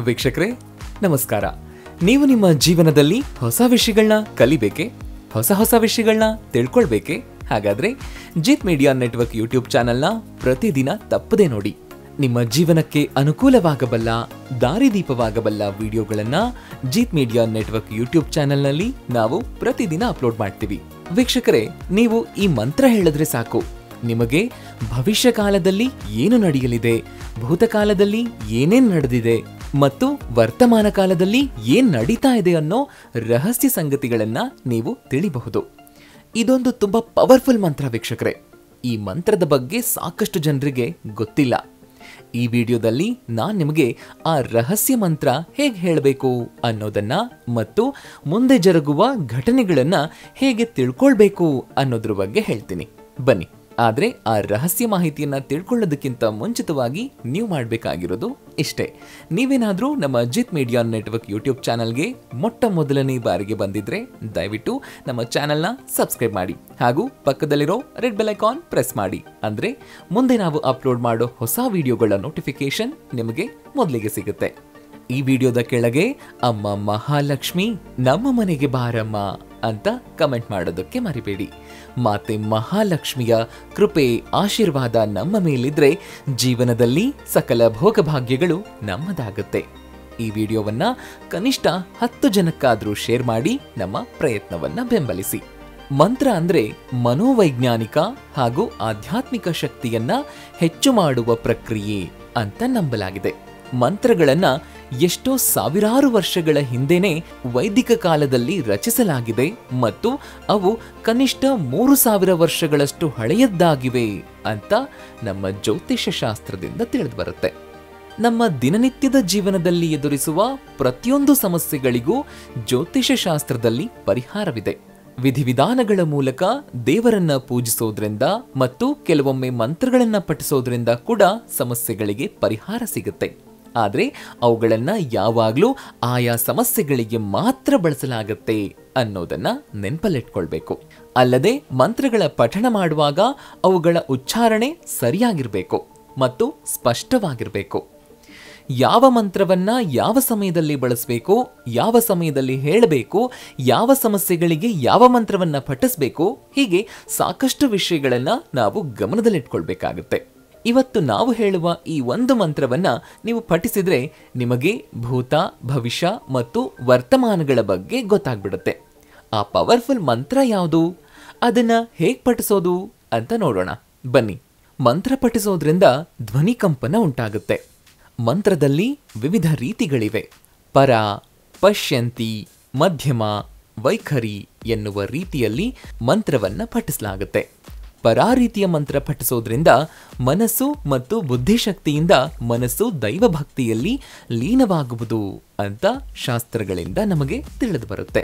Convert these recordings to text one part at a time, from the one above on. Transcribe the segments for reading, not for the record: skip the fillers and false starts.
ವೀಕ್ಷಕರೇ ನಮಸ್ಕಾರ. ನೀವು ನಿಮ್ಮ ಜೀವನದಲ್ಲಿ ಹೊಸ ವಿಷಯಗಳನ್ನ ಕಲಿಬೇಕೆ, ಹೊಸ ವಿಷಯಗಳನ್ನ ತಿಳ್ಕೊಳ್ಬೇಕೆ? ಹಾಗಾದ್ರೆ ಜಿತ್ ಮೀಡಿಯಾ ನೆಟ್ವರ್ಕ್ ಯೂಟ್ಯೂಬ್ ಚಾನೆಲ್ನ ಪ್ರತಿದಿನ ತಪ್ಪದೇ ನೋಡಿ. ನಿಮ್ಮ ಜೀವನಕ್ಕೆ ಅನುಕೂಲವಾಗಬಲ್ಲ, ದಾರಿದೀಪವಾಗಬಲ್ಲ ವಿಡಿಯೋಗಳನ್ನ ಜಿತ್ ಮೀಡಿಯಾ ನೆಟ್ವರ್ಕ್ ಯೂಟ್ಯೂಬ್ ಚಾನೆಲ್ನಲ್ಲಿ ನಾವು ಪ್ರತಿದಿನ ಅಪ್ಲೋಡ್ ಮಾಡ್ತೀವಿ. ವೀಕ್ಷಕರೇ, ನೀವು ಈ ಮಂತ್ರ ಹೇಳಿದ್ರೆ ಸಾಕು, ನಿಮಗೆ ಭವಿಷ್ಯ ಕಾಲದಲ್ಲಿ ಏನು ನಡೆಯಲಿದೆ, ಭೂತಕಾಲದಲ್ಲಿ ಏನೇನ್ ನಡೆದಿದೆ ಮತ್ತು ವರ್ತಮಾನ ಕಾಲದಲ್ಲಿ ಏನ್ ನಡೀತಾ ಇದೆ ಅನ್ನೋ ರಹಸ್ಯ ಸಂಗತಿಗಳನ್ನ ನೀವು ತಿಳಿಬಹುದು. ಇದೊಂದು ತುಂಬಾ ಪವರ್ಫುಲ್ ಮಂತ್ರ ವೀಕ್ಷಕರೇ. ಈ ಮಂತ್ರದ ಬಗ್ಗೆ ಸಾಕಷ್ಟು ಜನರಿಗೆ ಗೊತ್ತಿಲ್ಲ. ಈ ವಿಡಿಯೋದಲ್ಲಿ ನಾನು ನಿಮಗೆ ಆ ರಹಸ್ಯ ಮಂತ್ರ ಹೇಗೆ ಹೇಳಬೇಕು ಅನ್ನೋದನ್ನ ಮತ್ತು ಮುಂದೆ ಜರುಗುವ ಘಟನೆಗಳನ್ನ ಹೇಗೆ ತಿಳ್ಕೊಳ್ಬೇಕು ಅನ್ನೋದ್ರ ಬಗ್ಗೆ ಹೇಳ್ತೀನಿ. ಬನ್ನಿ. ಆದರೆ ಆ ರಹಸ್ಯ ಮಾಹಿತಿಯನ್ನ ತಿಳ್ಕೊಳ್ಳೋದಕ್ಕಿಂತ ಮುಂಚಿತವಾಗಿ ನೀವು ಮಾಡಬೇಕಾಗಿರೋದು ಇಷ್ಟೇ. ನೀವೇನಾದ್ರೂ ನಮ್ಮ ಜಿತ್ ಮೀಡಿಯಾ ನೆಟ್ವರ್ಕ್ ಯೂಟ್ಯೂಬ್ ಚಾನಲ್ಗೆ ಮೊಟ್ಟ ಮೊದಲನೇ ಬಾರಿಗೆ ಬಂದಿದ್ರೆ ದಯವಿಟ್ಟು ನಮ್ಮ ಚಾನೆಲ್ನ ಸಬ್ಸ್ಕ್ರೈಬ್ ಮಾಡಿ ಹಾಗೂ ಪಕ್ಕದಲ್ಲಿರೋ ರೆಡ್ ಬೆಲ್ ಐಕಾನ್ ಪ್ರೆಸ್ ಮಾಡಿ. ಅಂದ್ರೆ ಮುಂದೆ ನಾವು ಅಪ್ಲೋಡ್ ಮಾಡೋ ಹೊಸ ವಿಡಿಯೋಗಳ ನೋಟಿಫಿಕೇಶನ್ ನಿಮಗೆ ಮೊದಲಿಗೆ ಸಿಗುತ್ತೆ. ಈ ವಿಡಿಯೋದ ಕೆಳಗೆ ಅಮ್ಮ ಮಹಾಲಕ್ಷ್ಮಿ ನಮ್ಮ ಮನೆಗೆ ಬಾರಮ್ಮ ಅಂತ ಕಮೆಂಟ್ ಮಾಡೋದಕ್ಕೆ ಮರಿಬೇಡಿ. ಮಾತೆ ಮಹಾಲಕ್ಷ್ಮಿಯ ಕೃಪೆ ಆಶೀರ್ವಾದ ನಮ್ಮ ಮೇಲಿದ್ರೆ ಜೀವನದಲ್ಲಿ ಸಕಲ ಭೋಗಭಾಗ್ಯಗಳು ನಮ್ಮದಾಗುತ್ತೆ. ಈ ವಿಡಿಯೋವನ್ನ ಕನಿಷ್ಠ 10 ಜನಕ್ಕಾದ್ರೂ ಶೇರ್ ಮಾಡಿ ನಮ್ಮ ಪ್ರಯತ್ನವನ್ನ ಬೆಂಬಲಿಸಿ. ಮಂತ್ರ ಅಂದ್ರೆ ಮನೋವೈಜ್ಞಾನಿಕ ಹಾಗೂ ಆಧ್ಯಾತ್ಮಿಕ ಶಕ್ತಿಯನ್ನ ಹೆಚ್ಚು ಮಾಡುವ ಪ್ರಕ್ರಿಯೆ ಅಂತ ನಂಬಲಾಗಿದೆ. ಮಂತ್ರಗಳನ್ನ ಎಷ್ಟೋ ಸಾವಿರಾರು ವರ್ಷಗಳ ಹಿಂದೆನೆ ವೈದಿಕ ಕಾಲದಲ್ಲಿ ರಚಿಸಲಾಗಿದೆ ಮತ್ತು ಅವು ಕನಿಷ್ಠ 3000 ವರ್ಷಗಳಷ್ಟು ಹಳೆಯದ್ದಾಗಿವೆ ಅಂತ ನಮ್ಮ ಜ್ಯೋತಿಷ್ಯ ಶಾಸ್ತ್ರದಿಂದ ತಿಳಿದು ಬರುತ್ತೆ. ನಮ್ಮ ದಿನನಿತ್ಯದ ಜೀವನದಲ್ಲಿ ಎದುರಿಸುವ ಪ್ರತಿಯೊಂದು ಸಮಸ್ಯೆಗಳಿಗೂ ಜ್ಯೋತಿಷ್ಯ ಶಾಸ್ತ್ರದಲ್ಲಿ ಪರಿಹಾರವಿದೆ. ವಿಧಿವಿಧಾನಗಳ ಮೂಲಕ ದೇವರನ್ನ ಪೂಜಿಸೋದ್ರಿಂದ ಮತ್ತು ಕೆಲವೊಮ್ಮೆ ಮಂತ್ರಗಳನ್ನ ಪಠಿಸೋದ್ರಿಂದ ಕೂಡ ಸಮಸ್ಯೆಗಳಿಗೆ ಪರಿಹಾರ ಸಿಗುತ್ತೆ. ಆದ್ರೆ ಅವುಗಳನ್ನ ಯಾವಾಗ್ಲೂ ಆಯಾ ಸಮಸ್ಯೆಗಳಿಗೆ ಮಾತ್ರ ಬಳಸಲಾಗತ್ತೆ ಅನ್ನೋದನ್ನ ನೆನಪಲ್ಲಿಟ್ಕೊಳ್ಬೇಕು. ಅಲ್ಲದೆ ಮಂತ್ರಗಳ ಪಠಣ ಮಾಡುವಾಗ ಅವುಗಳ ಉಚ್ಚಾರಣೆ ಸರಿಯಾಗಿರ್ಬೇಕು ಮತ್ತು ಸ್ಪಷ್ಟವಾಗಿರ್ಬೇಕು. ಯಾವ ಮಂತ್ರವನ್ನ ಯಾವ ಸಮಯದಲ್ಲಿ ಬಳಸಬೇಕು, ಯಾವ ಸಮಯದಲ್ಲಿ ಹೇಳಬೇಕು, ಯಾವ ಸಮಸ್ಯೆಗಳಿಗೆ ಯಾವ ಮಂತ್ರವನ್ನ ಪಠಿಸಬೇಕು, ಹೀಗೆ ಸಾಕಷ್ಟು ವಿಷಯಗಳನ್ನ ನಾವು ಗಮನದಲ್ಲಿಟ್ಕೊಳ್ಬೇಕಾಗುತ್ತೆ. ಇವತ್ತು ನಾವು ಹೇಳುವ ಈ ಒಂದು ಮಂತ್ರವನ್ನ ನೀವು ಪಠಿಸಿದ್ರೆ ನಿಮಗೆ ಭೂತ, ಭವಿಷ್ಯ ಮತ್ತು ವರ್ತಮಾನಗಳ ಬಗ್ಗೆ ಗೊತ್ತಾಗ್ಬಿಡುತ್ತೆ. ಆ ಪವರ್ಫುಲ್ ಮಂತ್ರ ಯಾವುದು, ಅದನ್ನ ಹೇಗ್ ಪಠಿಸೋದು ಅಂತ ನೋಡೋಣ. ಬನ್ನಿ. ಮಂತ್ರ ಪಠಿಸೋದ್ರಿಂದ ಧ್ವನಿ ಕಂಪನ ಉಂಟಾಗುತ್ತೆ. ಮಂತ್ರದಲ್ಲಿ ವಿವಿಧ ರೀತಿಗಳಿವೆ. ಪರ, ಪಶ್ಯಂತಿ, ಮಧ್ಯಮ, ವೈಖರಿ ಎನ್ನುವ ರೀತಿಯಲ್ಲಿ ಮಂತ್ರವನ್ನ ಪಠಿಸಲಾಗುತ್ತೆ. ಪರಾ ರೀತಿಯ ಮಂತ್ರ ಪಠಿಸೋದ್ರಿಂದ ಮನಸ್ಸು ಮತ್ತು ಬುದ್ಧಿಶಕ್ತಿಯಿಂದ ಮನಸ್ಸು ದೈವಭಕ್ತಿಯಲ್ಲಿ ಲೀನವಾಗುವುದು ಅಂತ ಶಾಸ್ತ್ರಗಳಿಂದ ನಮಗೆ ತಿಳಿದು ಬರುತ್ತೆ.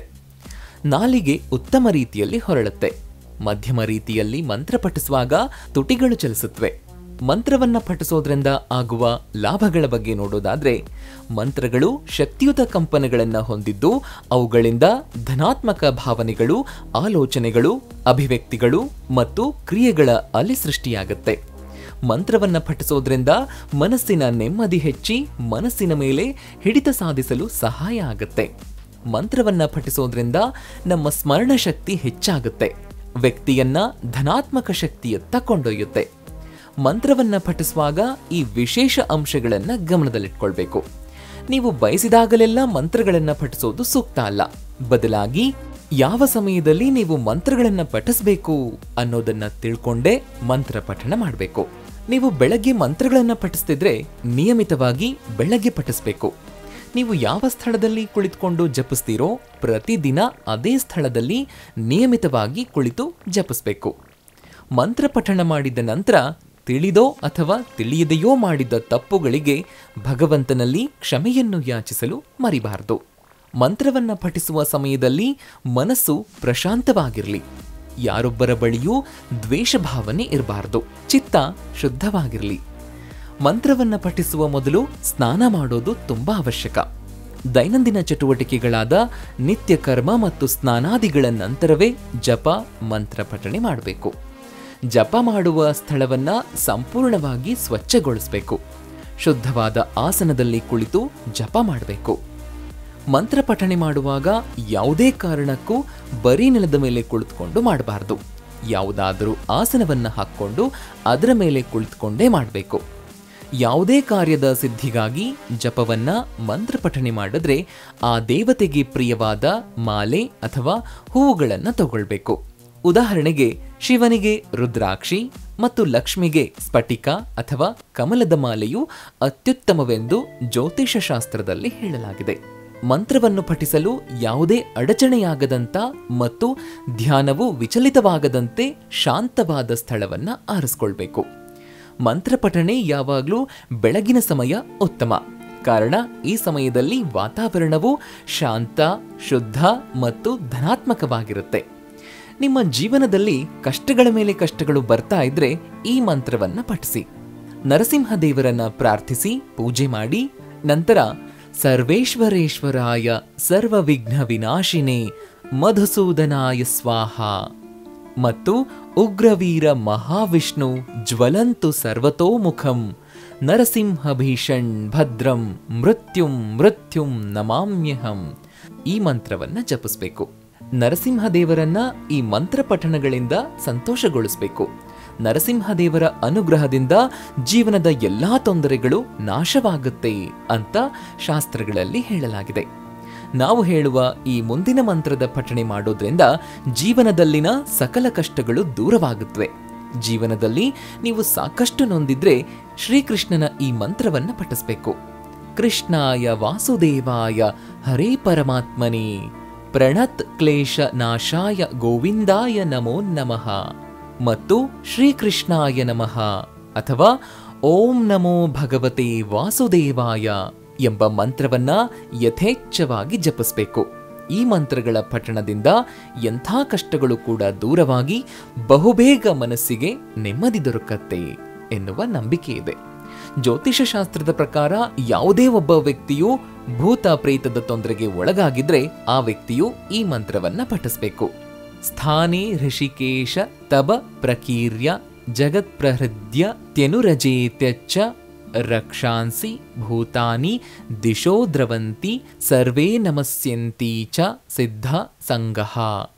ನಾಲಿಗೆ ಉತ್ತಮ ರೀತಿಯಲ್ಲಿ ಹೊರಳುತ್ತೆ. ಮಧ್ಯಮ ರೀತಿಯಲ್ಲಿ ಮಂತ್ರ ಪಠಿಸುವಾಗ ತುಟಿಗಳು ಚಲಿಸುತ್ತವೆ. ಮಂತ್ರವನ್ನ ಪಠಿಸೋದ್ರಿಂದ ಆಗುವ ಲಾಭಗಳ ಬಗ್ಗೆ ನೋಡೋದಾದ್ರೆ, ಮಂತ್ರಗಳು ಶಕ್ತಿಯುತ ಕಂಪನಗಳನ್ನು ಹೊಂದಿದ್ದು ಅವುಗಳಿಂದ ಧನಾತ್ಮಕ ಭಾವನೆಗಳು, ಆಲೋಚನೆಗಳು, ಅಭಿವ್ಯಕ್ತಿಗಳು ಮತ್ತು ಕ್ರಿಯೆಗಳ ಅಲೆ ಸೃಷ್ಟಿಯಾಗುತ್ತೆ. ಮಂತ್ರವನ್ನ ಪಠಿಸೋದ್ರಿಂದ ಮನಸ್ಸಿನ ನೆಮ್ಮದಿ ಹೆಚ್ಚಿ ಮನಸ್ಸಿನ ಮೇಲೆ ಹಿಡಿತ ಸಾಧಿಸಲು ಸಹಾಯ ಆಗುತ್ತೆ. ಮಂತ್ರವನ್ನ ಪಠಿಸೋದ್ರಿಂದ ನಮ್ಮ ಸ್ಮರಣ ಶಕ್ತಿ ಹೆಚ್ಚಾಗುತ್ತೆ. ವ್ಯಕ್ತಿಯನ್ನ ಧನಾತ್ಮಕ ಶಕ್ತಿಯತ್ತ ಕೊಂಡೊಯ್ಯುತ್ತೆ. ಮಂತ್ರವನ್ನ ಪಠಿಸುವಾಗ ಈ ವಿಶೇಷ ಅಂಶಗಳನ್ನ ಗಮನದಲ್ಲಿಟ್ಕೊಳ್ಬೇಕು. ನೀವು ಬಯಸಿದಾಗಲೆಲ್ಲ ಮಂತ್ರಗಳನ್ನ ಪಠಿಸೋದು ಸೂಕ್ತ ಅಲ್ಲ. ಬದಲಾಗಿ ಯಾವ ಸಮಯದಲ್ಲಿ ನೀವು ಮಂತ್ರಗಳನ್ನ ಪಠಿಸಬೇಕು ಅನ್ನೋದನ್ನ ತಿಳ್ಕೊಂಡೇ ಮಂತ್ರ ಪಠಣ ಮಾಡಬೇಕು. ನೀವು ಬೆಳಗ್ಗೆ ಮಂತ್ರಗಳನ್ನ ಪಠಿಸ್ತಿದ್ರೆ ನಿಯಮಿತವಾಗಿ ಬೆಳಗ್ಗೆ ಪಠಿಸಬೇಕು. ನೀವು ಯಾವ ಸ್ಥಳದಲ್ಲಿ ಕುಳಿತುಕೊಂಡು ಜಪಿಸ್ತೀರೋ ಪ್ರತಿದಿನ ಅದೇ ಸ್ಥಳದಲ್ಲಿ ನಿಯಮಿತವಾಗಿ ಕುಳಿತು ಜಪಿಸಬೇಕು. ಮಂತ್ರ ಪಠಣ ಮಾಡಿದ ನಂತರ ತಿಳಿದೋ ಅಥವಾ ತಿಳಿಯದೆಯೋ ಮಾಡಿದ ತಪ್ಪುಗಳಿಗೆ ಭಗವಂತನಲ್ಲಿ ಕ್ಷಮೆಯನ್ನು ಯಾಚಿಸಲು ಮರಿಬಾರದು. ಮಂತ್ರವನ್ನ ಪಠಿಸುವ ಸಮಯದಲ್ಲಿ ಮನಸ್ಸು ಪ್ರಶಾಂತವಾಗಿರಲಿ. ಯಾರೊಬ್ಬರ ಬಳಿಯೂ ದ್ವೇಷ ಭಾವನೆ ಇರಬಾರದು. ಚಿತ್ತ ಶುದ್ಧವಾಗಿರಲಿ. ಮಂತ್ರವನ್ನ ಪಠಿಸುವ ಮೊದಲು ಸ್ನಾನ ಮಾಡೋದು ತುಂಬಾ ಅವಶ್ಯಕ. ದೈನಂದಿನ ಚಟುವಟಿಕೆಗಳಾದ ನಿತ್ಯ ಕರ್ಮ ಮತ್ತು ಸ್ನಾನಾದಿಗಳ ನಂತರವೇ ಜಪ, ಮಂತ್ರ ಪಠಣೆ ಮಾಡಬೇಕು. ಜಪ ಮಾಡುವ ಸ್ಥಳವನ್ನ ಸಂಪೂರ್ಣವಾಗಿ ಸ್ವಚ್ಛಗೊಳಿಸಬೇಕು. ಶುದ್ಧವಾದ ಆಸನದಲ್ಲಿ ಕುಳಿತು ಜಪ ಮಾಡಬೇಕು. ಮಂತ್ರ ಪಠಣೆ ಮಾಡುವಾಗ ಯಾವುದೇ ಕಾರಣಕ್ಕೂ ಬರೀ ನೆಲದ ಮೇಲೆ ಕುಳಿತುಕೊಂಡು ಮಾಡಬಾರದು. ಯಾವುದಾದರೂ ಆಸನವನ್ನು ಹಾಕ್ಕೊಂಡು ಅದರ ಮೇಲೆ ಕುಳಿತುಕೊಂಡೇ ಮಾಡಬೇಕು. ಯಾವುದೇ ಕಾರ್ಯದ ಸಿದ್ಧಿಗಾಗಿ ಜಪವನ್ನ ಮಂತ್ರ ಪಠಣೆ ಮಾಡಿದ್ರೆ ಆ ದೇವತೆಗೆ ಪ್ರಿಯವಾದ ಮಾಲೆ ಅಥವಾ ಹೂವುಗಳನ್ನು ತಗೊಳ್ಬೇಕು. ಉದಾಹರಣೆಗೆ ಶಿವನಿಗೆ ರುದ್ರಾಕ್ಷಿ ಮತ್ತು ಲಕ್ಷ್ಮಿಗೆ ಸ್ಫಟಿಕ ಅಥವಾ ಕಮಲದ ಮಾಲೆಯು ಅತ್ಯುತ್ತಮವೆಂದು ಜ್ಯೋತಿಷ ಶಾಸ್ತ್ರದಲ್ಲಿ ಹೇಳಲಾಗಿದೆ. ಮಂತ್ರವನ್ನು ಪಠಿಸಲು ಯಾವುದೇ ಅಡಚಣೆಯಾಗದಂತ ಮತ್ತು ಧ್ಯಾನವು ವಿಚಲಿತವಾಗದಂತೆ ಶಾಂತವಾದ ಸ್ಥಳವನ್ನು ಆರಿಸಿಕೊಳ್ಬೇಕು. ಮಂತ್ರ ಪಠಣೆ ಯಾವಾಗಲೂ ಬೆಳಗಿನ ಸಮಯ ಉತ್ತಮ. ಕಾರಣ ಈ ಸಮಯದಲ್ಲಿ ವಾತಾವರಣವು ಶಾಂತ, ಶುದ್ಧ ಮತ್ತು ಧನಾತ್ಮಕವಾಗಿರುತ್ತೆ. ನಿಮ್ಮ ಜೀವನದಲ್ಲಿ ಕಷ್ಟಗಳ ಮೇಲೆ ಕಷ್ಟಗಳು ಬರ್ತಾ ಇದ್ರೆ ಈ ಮಂತ್ರವನ್ನ ಪಠಿಸಿ. ನರಸಿಂಹದೇವರನ್ನ ಪ್ರಾರ್ಥಿಸಿ ಪೂಜೆ ಮಾಡಿ ನಂತರ ಸರ್ವೇಶ್ವರೇಶ್ವರಾಯ ಸರ್ವವಿಘ್ನ ವಿನಾಶಿನೇ ಮಧುಸೂದನಾಯ ಸ್ವಾಹ ಮತ್ತು ಉಗ್ರವೀರ ಮಹಾವಿಷ್ಣು ಜ್ವಲಂತು ಸರ್ವತೋಮುಖಂ ನರಸಿಂಹ ಭೀಷಣ್ ಭದ್ರಂ ಮೃತ್ಯುಂ ಮೃತ್ಯುಂ ನಮಾಮ್ಯಹಂ ಈ ಮಂತ್ರವನ್ನ ಜಪಿಸಬೇಕು. ನರಸಿಂಹದೇವರನ್ನ ಈ ಮಂತ್ರ ಪಠಣಗಳಿಂದ ಸಂತೋಷಗೊಳಿಸಬೇಕು. ನರಸಿಂಹದೇವರ ಅನುಗ್ರಹದಿಂದ ಜೀವನದ ಎಲ್ಲಾ ತೊಂದರೆಗಳು ನಾಶವಾಗುತ್ತೆ ಅಂತ ಶಾಸ್ತ್ರಗಳಲ್ಲಿ ಹೇಳಲಾಗಿದೆ. ನಾವು ಹೇಳುವ ಈ ಮುಂದಿನ ಮಂತ್ರದ ಪಠಣೆ ಮಾಡೋದ್ರಿಂದ ಜೀವನದಲ್ಲಿನ ಸಕಲ ಕಷ್ಟಗಳು ದೂರವಾಗುತ್ತವೆ. ಜೀವನದಲ್ಲಿ ನೀವು ಸಾಕಷ್ಟು ನೊಂದಿದ್ರೆ ಶ್ರೀಕೃಷ್ಣನ ಈ ಮಂತ್ರವನ್ನ ಪಠಿಸಬೇಕು. ಕೃಷ್ಣಾಯ ವಾಸುದೇವಾಯ ಹರೇ ಪರಮಾತ್ಮನೇ ಪ್ರಣತ್ ಕ್ಲೇಶ ನಾಶಾಯ ಗೋವಿಂದಾಯ ನಮೋ ನಮಃ ಮತ್ತು ಶ್ರೀಕೃಷ್ಣಾಯ ನಮಃ ಅಥವಾ ಓಂ ನಮೋ ಭಗವತೆ ವಾಸುದೇವಾಯ ಎಂಬ ಮಂತ್ರವನ್ನ ಯಥೇಚ್ಛವಾಗಿ ಜಪಿಸಬೇಕು. ಈ ಮಂತ್ರಗಳ ಪಠಣದಿಂದ ಎಂಥ ಕಷ್ಟಗಳು ಕೂಡ ದೂರವಾಗಿ ಬಹುಬೇಗ ಮನಸ್ಸಿಗೆ ನೆಮ್ಮದಿ ದೊರಕತ್ತೆ ಎನ್ನುವ ನಂಬಿಕೆ ಇದೆ. ಜ್ಯೋತಿಷ ಶಾಸ್ತ್ರದ ಪ್ರಕಾರ ಯಾವುದೇ ಒಬ್ಬ ವ್ಯಕ್ತಿಯು ಭೂತ ಪ್ರೇತದ ತೊಂದರೆಗೆ ಒಳಗಾಗಿದ್ರೆ ಆ ವ್ಯಕ್ತಿಯು ಈ ಮಂತ್ರವನ್ನ ಪಠಿಸಬೇಕು. ಸ್ಥಾನೇ ಋಷಿಕೇಶ ತಬ ಪ್ರಕೀರ್ಯ ಜಗತ್ ಪ್ರಹೃದ್ಯ ತ್ಯನುರಜೇತ್ಯಚ್ಚ ರಕ್ಷಾಂಸಿ ಭೂತಾನಿ ದಿಶೋ ದ್ರವಂತಿ ಸರ್ವೇ ನಮಸ್ಯಂತಿ ಚ ಸಿದ್ಧ ಸಂಗಃ.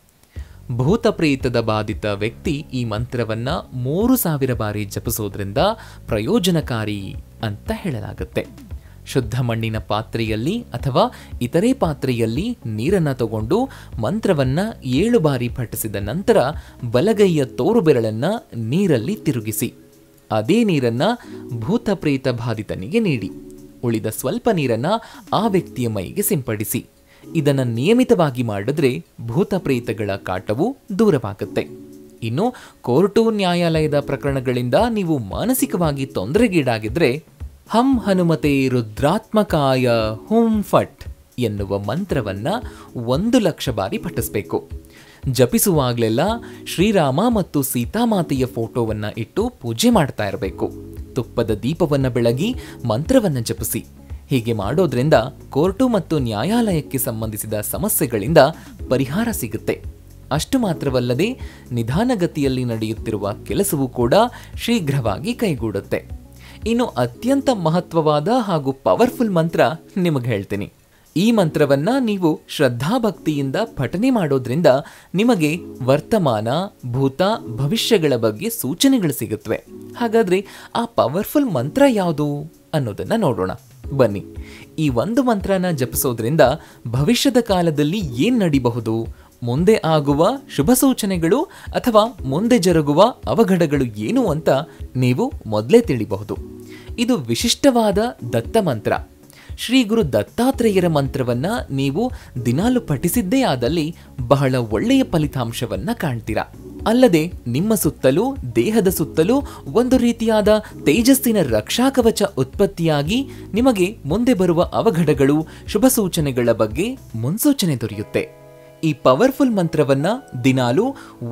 ಭೂತಪ್ರೇತದ ಬಾಧಿತ ವ್ಯಕ್ತಿ ಈ ಮಂತ್ರವನ್ನ 3000 ಬಾರಿ ಜಪಿಸೋದ್ರಿಂದ ಪ್ರಯೋಜನಕಾರಿ ಅಂತ ಹೇಳಲಾಗುತ್ತೆ. ಶುದ್ಧ ಮಣ್ಣಿನ ಪಾತ್ರೆಯಲ್ಲಿ ಅಥವಾ ಇತರೆ ಪಾತ್ರೆಯಲ್ಲಿ ನೀರನ್ನು ತಗೊಂಡು ಮಂತ್ರವನ್ನ 7 ಬಾರಿ ಪಠಿಸಿದ ನಂತರ ಬಲಗೈಯ ತೋರು ಬೆರಳನ್ನ ನೀರಲ್ಲಿ ತಿರುಗಿಸಿ ಅದೇ ನೀರನ್ನ ಭೂತಪ್ರೇತ ಬಾಧಿತನಿಗೆ ನೀಡಿ ಉಳಿದ ಸ್ವಲ್ಪ ನೀರನ್ನ ಆ ವ್ಯಕ್ತಿಯ ಮೈಗೆ ಸಿಂಪಡಿಸಿ. ಇದನ್ನು ನಿಯಮಿತವಾಗಿ ಮಾಡಿದ್ರೆ ಭೂತಪ್ರೇತಗಳ ಕಾಟವು ದೂರವಾಗುತ್ತೆ. ಇನ್ನು ಕೋರ್ಟು ನ್ಯಾಯಾಲಯದ ಪ್ರಕರಣಗಳಿಂದ ನೀವು ಮಾನಸಿಕವಾಗಿ ತೊಂದರೆಗೀಡಾಗಿದ್ರೆ ಹಂ ಹನುಮತೆ ರುದ್ರಾತ್ಮಕಾಯ ಹುಂ ಫಟ್ ಎನ್ನುವ ಮಂತ್ರವನ್ನ 1,00,000 ಬಾರಿ ಪಠಿಸಬೇಕು. ಜಪಿಸುವಾಗಲೆಲ್ಲ ಶ್ರೀರಾಮ ಮತ್ತು ಸೀತಾಮಾತೆಯ ಫೋಟೋವನ್ನ ಇಟ್ಟು ಪೂಜೆ ಮಾಡ್ತಾ ಇರಬೇಕು. ತುಪ್ಪದ ದೀಪವನ್ನ ಬೆಳಗಿ ಮಂತ್ರವನ್ನ ಜಪಿಸಿ. ಹೀಗೆ ಮಾಡೋದ್ರಿಂದ ಕೋರ್ಟು ಮತ್ತು ನ್ಯಾಯಾಲಯಕ್ಕೆ ಸಂಬಂಧಿಸಿದ ಸಮಸ್ಯೆಗಳಿಂದ ಪರಿಹಾರ ಸಿಗುತ್ತೆ. ಅಷ್ಟು ಮಾತ್ರವಲ್ಲದೆ ನಿಧಾನಗತಿಯಲ್ಲಿ ನಡೆಯುತ್ತಿರುವ ಕೆಲಸವೂ ಕೂಡ ಶೀಘ್ರವಾಗಿ ಕೈಗೂಡುತ್ತೆ. ಇನ್ನು ಅತ್ಯಂತ ಮಹತ್ವವಾದ ಹಾಗೂ ಪವರ್ಫುಲ್ ಮಂತ್ರ ನಿಮಗೆ ಹೇಳ್ತೀನಿ. ಈ ಮಂತ್ರವನ್ನ ನೀವು ಶ್ರದ್ಧಾಭಕ್ತಿಯಿಂದ ಪಠನೆ ಮಾಡೋದ್ರಿಂದ ನಿಮಗೆ ವರ್ತಮಾನ, ಭೂತ, ಭವಿಷ್ಯಗಳ ಬಗ್ಗೆ ಸೂಚನೆಗಳು ಸಿಗುತ್ತವೆ. ಹಾಗಾದ್ರೆ ಆ ಪವರ್ಫುಲ್ ಮಂತ್ರ ಯಾವುದು ಅನ್ನೋದನ್ನ ನೋಡೋಣ ಬನ್ನಿ. ಈ ಒಂದು ಮಂತ್ರನ ಜಪಿಸೋದ್ರಿಂದ ಭವಿಷ್ಯದ ಕಾಲದಲ್ಲಿ ಏನ್ ನಡಿಬಹುದು, ಮುಂದೆ ಆಗುವ ಶುಭ ಸೂಚನೆಗಳು ಅಥವಾ ಮುಂದೆ ಜರುಗುವ ಅವಘಡಗಳು ಏನು ಅಂತ ನೀವು ಮೊದಲೇ ತಿಳಿಬಹುದು. ಇದು ವಿಶಿಷ್ಟವಾದ ದತ್ತ ಮಂತ್ರ. ಶ್ರೀ ಗುರು ದತ್ತಾತ್ರೇಯರ ಮಂತ್ರವನ್ನ ನೀವು ದಿನಾಲು ಪಠಿಸಿದ್ದೇ ಆದಲ್ಲಿ ಬಹಳ ಒಳ್ಳೆಯ ಫಲಿತಾಂಶವನ್ನ ಕಾಣ್ತೀರಾ. ಅಲ್ಲದೆ ನಿಮ್ಮ ಸುತ್ತಲೂ, ದೇಹದ ಸುತ್ತಲೂ ಒಂದು ರೀತಿಯಾದ ತೇಜಸ್ಸಿನ ರಕ್ಷಾಕವಚ ಉತ್ಪತ್ತಿಯಾಗಿ ನಿಮಗೆ ಮುಂದೆ ಬರುವ ಅವಘಡಗಳು, ಶುಭ ಸೂಚನೆಗಳ ಬಗ್ಗೆ ಮುನ್ಸೂಚನೆ ದೊರೆಯುತ್ತೆ. ಈ ಪವರ್ಫುಲ್ ಮಂತ್ರವನ್ನ ದಿನಾಲು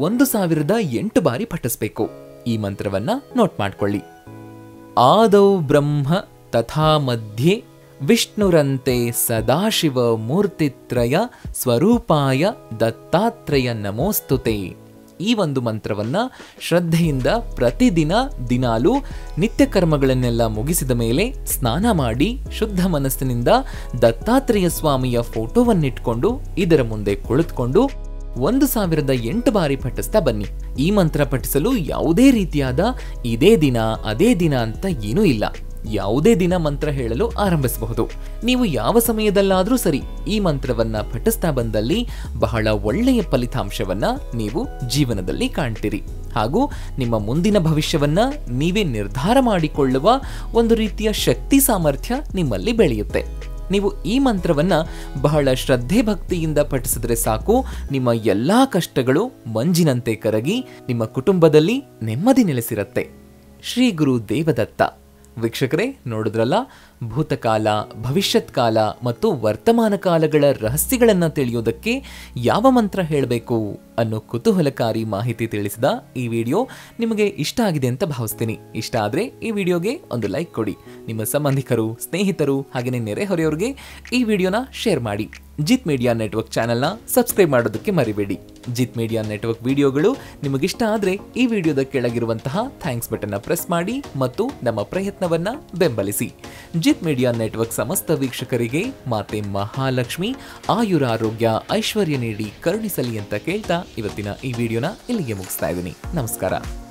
1008 ಬಾರಿ ಪಠಿಸಬೇಕು. ಈ ಮಂತ್ರವನ್ನ ನೋಟ್ ಮಾಡ್ಕೊಳ್ಳಿ. ಆದೌ ಬ್ರಹ್ಮ ತಥಾ ಮಧ್ಯೆ ವಿಷ್ಣುರಂತೆ ಸದಾಶಿವ ಮೂರ್ತಿತ್ರಯ ಸ್ವರೂಪಾಯ ದತ್ತಾತ್ರೇಯ ನಮೋಸ್ತುತೆ ಈ ಒಂದು ಮಂತ್ರವನ್ನ ಶ್ರದ್ಧೆಯಿಂದ ಪ್ರತಿದಿನ ದಿನಾಲೂ ನಿತ್ಯ ಕರ್ಮಗಳನ್ನೆಲ್ಲ ಮುಗಿಸಿದ ಮೇಲೆ ಸ್ನಾನ ಮಾಡಿ ಶುದ್ಧ ಮನಸ್ಸಿನಿಂದ ದತ್ತಾತ್ರೇಯ ಸ್ವಾಮಿಯ ಫೋಟೋವನ್ನಿಟ್ಕೊಂಡು ಇದರ ಮುಂದೆ ಕುಳಿತುಕೊಂಡು 1008 ಬಾರಿ ಪಠಿಸ್ತಾ ಬನ್ನಿ. ಈ ಮಂತ್ರ ಪಠಿಸಲು ಯಾವುದೇ ರೀತಿಯಾದ ಇದೇ ದಿನ ಅದೇ ದಿನ ಅಂತ ಏನೂ ಇಲ್ಲ. ಯಾವುದೇ ದಿನ ಮಂತ್ರ ಹೇಳಲು ಆರಂಭಿಸಬಹುದು. ನೀವು ಯಾವ ಸಮಯದಲ್ಲಾದ್ರೂ ಸರಿ ಈ ಮಂತ್ರವನ್ನ ಪಠಿಸ್ತಾ ಬಂದಲ್ಲಿ ಬಹಳ ಒಳ್ಳೆಯ ಫಲಿತಾಂಶವನ್ನ ನೀವು ಜೀವನದಲ್ಲಿ ಕಾಣ್ತೀರಿ. ಹಾಗೂ ನಿಮ್ಮ ಮುಂದಿನ ಭವಿಷ್ಯವನ್ನ ನೀವೇ ನಿರ್ಧಾರ ಮಾಡಿಕೊಳ್ಳುವ ಒಂದು ರೀತಿಯ ಶಕ್ತಿ ಸಾಮರ್ಥ್ಯ ನಿಮ್ಮಲ್ಲಿ ಬೆಳೆಯುತ್ತೆ. ನೀವು ಈ ಮಂತ್ರವನ್ನ ಬಹಳ ಶ್ರದ್ಧೆ ಭಕ್ತಿಯಿಂದ ಪಠಿಸಿದ್ರೆ ಸಾಕು, ನಿಮ್ಮ ಎಲ್ಲಾ ಕಷ್ಟಗಳು ಮಂಜಿನಂತೆ ಕರಗಿ ನಿಮ್ಮ ಕುಟುಂಬದಲ್ಲಿ ನೆಮ್ಮದಿ ನೆಲೆಸಿರುತ್ತೆ. ಶ್ರೀ ಗುರು ದೇವದತ್ತ. ವೀಕ್ಷಕರೇ, ನೋಡಿದ್ರಲ್ಲ, ಭೂತಕಾಲ, ಭವಿಷ್ಯತ್ ಕಾಲ ಮತ್ತು ವರ್ತಮಾನ ಕಾಲಗಳ ರಹಸ್ಯಗಳನ್ನು ತಿಳಿಯೋದಕ್ಕೆ ಯಾವ ಮಂತ್ರ ಹೇಳಬೇಕು ಅನ್ನೋ ಕುತೂಹಲಕಾರಿ ಮಾಹಿತಿ ತಿಳಿಸಿದ ಈ ವಿಡಿಯೋ ನಿಮಗೆ ಇಷ್ಟ ಆಗಿದೆ ಅಂತ ಭಾವಿಸ್ತೀನಿ. ಇಷ್ಟ ಆದರೆ ಈ ವಿಡಿಯೋಗೆ ಒಂದು ಲೈಕ್ ಕೊಡಿ. ನಿಮ್ಮ ಸಂಬಂಧಿಕರು, ಸ್ನೇಹಿತರು ಹಾಗೆಯೇ ನೆರೆಹೊರೆಯವರಿಗೆ ಈ ವಿಡಿಯೋನ ಶೇರ್ ಮಾಡಿ. ಜಿತ್ ಮೀಡಿಯಾ ನೆಟ್ವರ್ಕ್ ಚಾನೆಲ್ನ ಸಬ್ಸ್ಕ್ರೈಬ್ ಮಾಡೋದಕ್ಕೆ ಮರಿಬೇಡಿ. ಜಿತ್ ಮೀಡಿಯಾ ನೆಟ್ವರ್ಕ್ ವಿಡಿಯೋಗಳು ನಿಮಗಿಷ್ಟ ಆದರೆ ಈ ವಿಡಿಯೋದ ಕೆಳಗಿರುವಂತಹ ಥ್ಯಾಂಕ್ಸ್ ಬಟನ್ನ ಪ್ರೆಸ್ ಮಾಡಿ ಮತ್ತು ನಮ್ಮ ಪ್ರಯತ್ನವನ್ನ ಬೆಂಬಲಿಸಿ. ಜಿತ್ ಮೀಡಿಯಾ ನೆಟ್ವರ್ಕ್ ಸಮಸ್ತ ವೀಕ್ಷಕರಿಗೆ ಮಾತೆ ಮಹಾಲಕ್ಷ್ಮಿ ಆಯುರಾರೋಗ್ಯ ಐಶ್ವರ್ಯ ನೀಡಿ ಕರುಣಿಸಲಿ ಅಂತ ಕೇಳ್ತಾ ಇವತ್ತಿನ ಈ ವಿಡಿಯೋನ ಇಲ್ಲಿಗೆ ಮುಗಿಸ್ತಾ ಇದ್ದೀನಿ. ನಮಸ್ಕಾರ.